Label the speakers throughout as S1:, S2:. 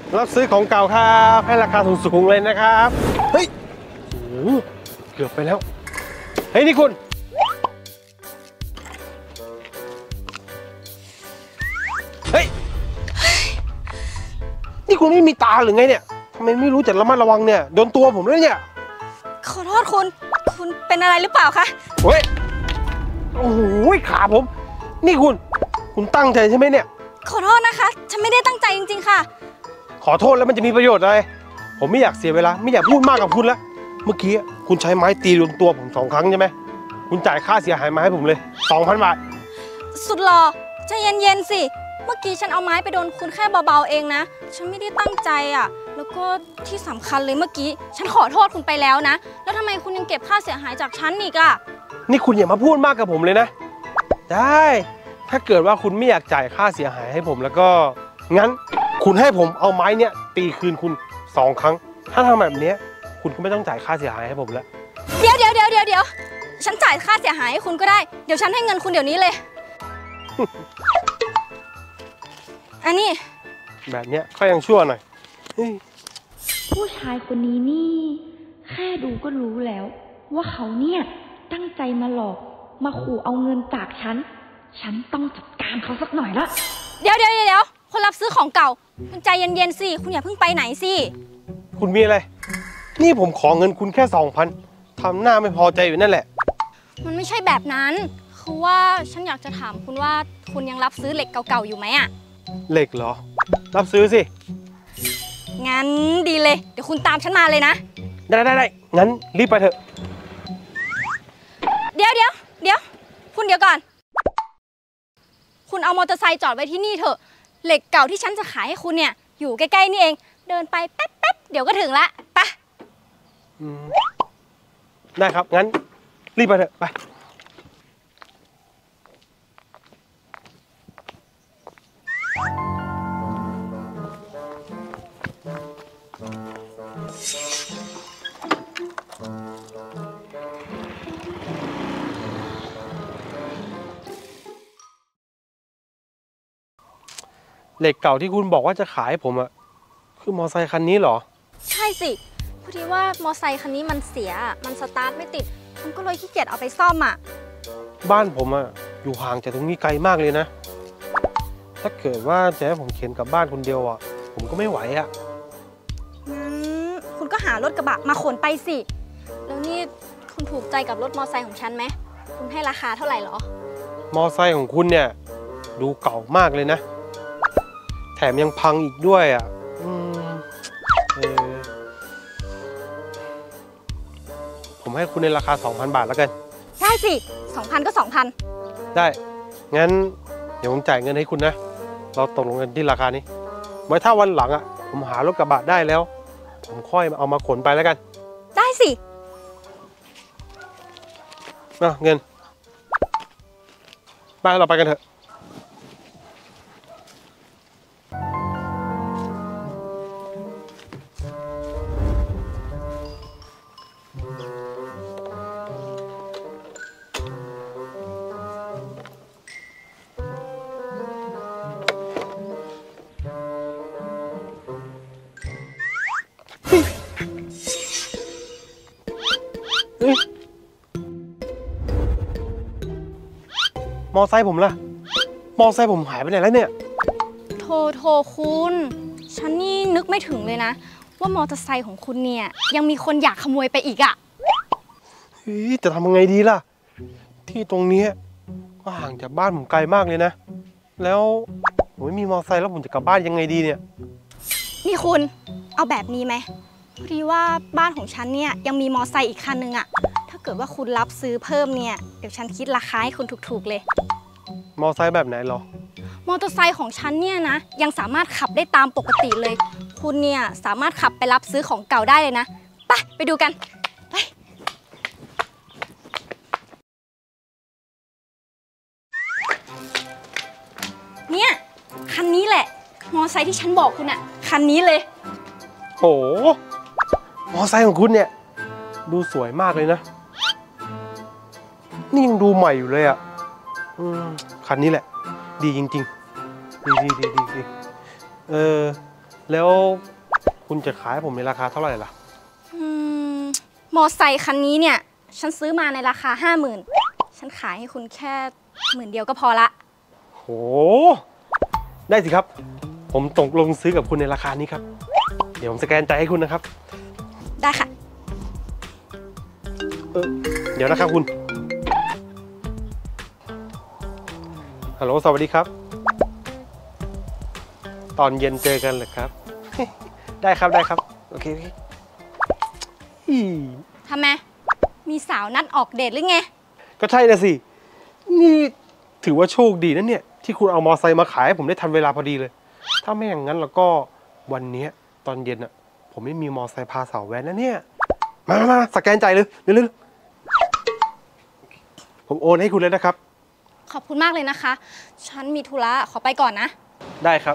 S1: รับซื้อของเก่าครับให้ราคาสูงๆเลยนะครับเฮ้ยโอ้โหเกือบไปแล้วเฮ้ยนี่คุณเฮ้ยนี่คุณไม่มีตาหรือไงเนี่ยทำไมไม่รู้จักระมัดระวังเนี่ยโดนตัวผมแล้วเนี่ย
S2: ขอโทษคุณเป็นอะไรหรือเปล่าคะ
S1: เฮ้ยโอ้โหขาผมนี่คุณตั้งใจใช่ไหมเนี่ย
S2: ขอโทษนะคะฉันไม่ได้ตั้งใจจริงๆค่ะ
S1: ขอโทษแล้วมันจะมีประโยชน์อะไรผมไม่อยากเสียเวลาไม่อยากพูดมากกับคุณแล้วเมื่อกี้คุณใช้ไม้ตีโดนตัวผม2 ครั้งใช่ไหมคุณจ่ายค่าเสียหายมาให้ผมเลย 2,000 บาท
S2: สุดหล่อใจเย็นๆสิเมื่อกี้ฉันเอาไม้ไปโดนคุณแค่เบาๆเองนะฉันไม่ได้ตั้งใจอ่ะแล้วก็ที่สำคัญเลยเมื่อกี้ฉันขอโทษคุณไปแล้วนะแล้วทำไมคุณยังเก็บค่าเสียหายจากฉันอีกอ่ะ
S1: นี่คุณอย่ามาพูดมากกับผมเลยนะได้ถ้าเกิดว่าคุณไม่อยากจ่ายค่าเสียหายให้ผมแล้วก็งั้นคุณให้ผมเอาไม้เนี่ยตีคืนคุณ2 ครั้งถ้าทำแบบนี้คุณก็ไม่ต้องจ่ายค่าเสียหายให้ผมแล้ว
S2: เดี๋ยวฉันจ่ายค่าเสียหายให้คุณก็ได้เดี๋ยวฉันให้เงินคุณเดี๋ยวนี้เลย อันนี้
S1: แบบเนี้ยก็ยังชั่วหน่อย
S3: ผู้ชายคนนี้นี่แค่ดูก็รู้แล้วว่าเขาเนี่ยตั้งใจมาหลอกมาขู่เอาเงินจากฉันต้องจัดการเขาสักหน่อยละ
S2: เดี๋ยวคนรับซื้อของเก่าคุณใจเย็นๆสิคุณอย่าเพิ่งไปไหนสิ
S1: คุณมีอะไรนี่ผมขอเงินคุณแค่ 2,000ทำหน้าไม่พอใจอยู่นั่นแหละ
S2: มันไม่ใช่แบบนั้นคือว่าฉันอยากจะถามคุณว่าคุณยังรับซื้อเหล็กเก่าๆอยู่ไหมอะ
S1: เหล็กเหรอรับซื้อสิ
S2: งั้นดีเลยเดี๋ยวคุณตามฉันมาเลยนะ
S1: ได้งั้นรีบไปเถอะ
S2: เดี๋ยวคุณเดี๋ยวก่อนคุณเอามอเตอร์ไซค์จอดไว้ที่นี่เถอะเหล็กเก่าที่ฉันจะขายให้คุณเนี่ยอยู่ใกล้ๆนี่เองเดินไปแป๊บเดี๋ยวก็ถึงละไป
S1: ได้ครับงั้นรีบไปเถอะไปเหล็กเก่าที่คุณบอกว่าจะขายให้ผมอะคือมอไซค์คันนี้เหรอ
S2: ใช่สิพอดีว่ามอไซค์คันนี้มันเสียมันสตาร์ทไม่ติดผมก็เลยขี้เกียจเอาไปซ่อมอะ
S1: บ้านผมอะอยู่ห่างจากตรงนี้ไกลมากเลยนะถ้าเกิดว่าจะให้ผมเข็นกลับบ้านคนเดียวอะผมก็ไม่ไหวอะ
S2: งั้นคุณก็หารถกระบะมาขนไปสิแล้วนี่คุณถูกใจกับรถมอไซค์ของฉันไหมคุณให้ราคาเท่าไหร่หรอ
S1: มอไซค์ของคุณเนี่ยดูเก่ามากเลยนะแถมยังพังอีกด้วยอ่ะผมให้คุณในราคา 2,000 บาทแล้วกัน
S2: ได้สิ 2,000 ก็ 2,000
S1: ได้งั้นเดี๋ยวผมจ่ายเงินให้คุณนะเราตกลงกันที่ราคานี้ไว้ถ้าวันหลังอ่ะผมหารถกระบะได้แล้วผมค่อยเอามาขนไปแล้วกัน
S2: ได้สิ
S1: เงินไปเราไปกันเถอะมอไซค์ผมล่ะมอไซค์ผมหายไปไหนแล้วเนี่ย
S2: โทคุณฉันนี่นึกไม่ถึงเลยนะว่ามอเตอร์ไซค์ของคุณเนี่ยยังมีคนอยากขโมยไปอีกอ่ะ
S1: จะทำยังไงดีล่ะที่ตรงนี้ก็ห่างจากบ้านผมไกลมากเลยนะแล้วผมไม่มีมอไซค์แล้วผมจะกลับบ้านยังไงดีเนี่ย
S2: นี่คุณเอาแบบนี้ไหมพอดีว่าบ้านของฉันเนี่ยยังมีมอไซค์อีกคันนึงอ่ะถ้าเกิดว่าคุณรับซื้อเพิ่มเนี่ยเดี๋ยวฉันคิดราคาให้คุณถูกๆเลย
S1: มอไซค์แบบไหนหรอ
S2: มอเตอร์ไซค์ของฉันเนี่ยนะยังสามารถขับได้ตามปกติเลยคุณเนี่ยสามารถขับไปรับซื้อของเก่าได้เลยนะไปดูกันไปเนี่ยคันนี้แหละมอไซค์ที่ฉันบอกคุณอะคันนี้เลย
S1: โหมอไซค์ของคุณเนี่ยดูสวยมากเลยนะนี่ยังดูใหม่อยู่เลยอ่ะคันนี้แหละดีจริงๆดีแล้วคุณจะขายให้ผมในราคาเท่าไหร่ล่ะ
S2: มอไซค์คันนี้เนี่ย ฉันซื้อมาในราคา 50,000 ฉันขายให้คุณแค่10,000 เดียวก็พอละ
S1: โห ได้สิครับ ผมตกลงซื้อกับคุณในราคานี้ครับ เดี๋ยวผมสแกนจ่ายให้คุณนะครับ
S2: ได้ค่ะ
S1: เดี๋ยวนะครับคุณ ฮัลโหล สวัสดีครับ ตอนเย็นเจอกันเหรอครับ ได้ครับ ได้ครับ โอเคอี
S2: ทำไม มีสาวนัดออกเดทหรือไง
S1: ก็ใช่นะสิ นี่ถือว่าโชคดีนะเนี่ย ที่คุณเอามอไซค์มาขายให้ผมได้ทันเวลาพอดีเลย ถ้าไม่อย่างนั้นแล้วก็วันนี้ตอนเย็นอ่ะ ผมไม่มีมอไซค์พาสาวแว้นนะเนี่ย มาสแกนจ่ายเลยเร็วๆผมโอนให้คุณเลยนะครับ
S2: ขอบคุณมากเลยนะคะ ฉันมีธุระขอไปก่อนนะ
S1: ได้ครับ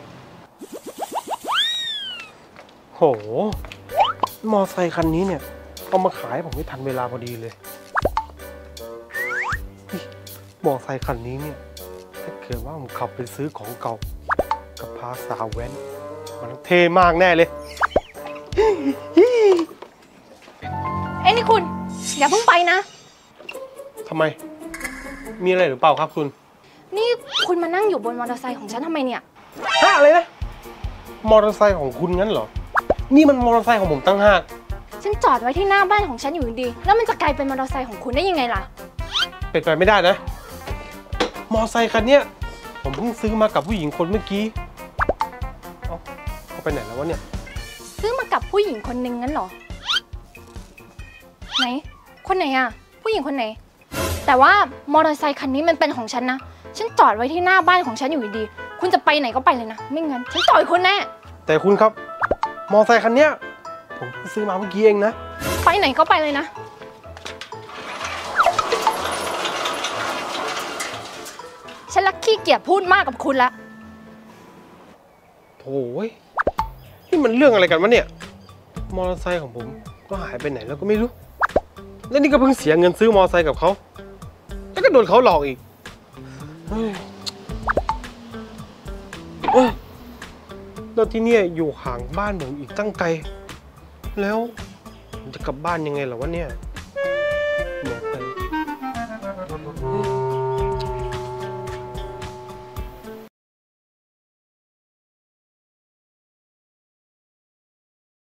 S1: โห มอไซค์คันนี้เนี่ย เอามาขายให้ผมไม่ทันเวลาพอดีเลย มอไซค์คันนี้เนี่ย ถ้าเกิดว่าผมขับไปซื้อของเก่ากับพาสาวแว้น มันเท่มากแน่เลย
S4: เอ้ยนี่คุณอย่าเพิ่งไปนะ
S1: ทำไม มีอะไรหรือเปล่าครับคุณ
S4: นี่คุณมานั่งอยู่บนมอเตอร์ไซค์ของฉันทำไมเนี่ย
S1: อะไรนะ มอเตอร์ไซค์ของคุณงั้นเหรอ นี่มันมอเตอร์ไซค์ของผมตั้งหาก
S4: ฉันจอดไว้ที่หน้าบ้านของฉันอยู่ดีๆแล้วมันจะกลายเป็นมอเตอร์ไซค์ของคุณได้ยังไงล่ะ
S1: เป็นไปไม่ได้นะ มอไซค์คันเนี้ยผมเพิ่งซื้อมากับผู้หญิงคนเมื่อกี้เขาไปไหนแล้ววะเนี่ย
S4: ซื้อมากับผู้หญิงคนนึงงั้นเหรอ ไหน คนไหนอะผู้หญิงคนไหน แต่ว่ามอเตอร์ไซค์คันนี้มันเป็นของฉันนะ ฉันจอดไว้ที่หน้าบ้านของฉันอยู่ดีๆคุณจะไปไหนก็ไปเลยนะ ไม่งั้นฉันต่อยคุณแน่
S1: แต่คุณครับ มอไซค์คันเนี้ยผมเพิ่งซื้อมาเมื่อกี้เองนะ
S4: ไปไหนก็ไปเลยนะ ฉันละขี้เกียจพูดมากกับคุณละ
S1: โถ่เว้ยนี่มันเรื่องอะไรกันวะเนี่ย มอเตอร์ไซค์ของผมก็หายไปไหนแล้วก็ไม่รู้ แล้วนี่ก็เพิ่งเสียเงินซื้อมอเตอร์ไซค์กับเขา แล้วก็โดนเขาหลอกอีกเฮ้ยแล้วที่เนี่ยอยู่ห่างบ้านผมอีกตั้งไกล แล้วผมจะกลับบ้านยังไงเหรอวะเนี่ย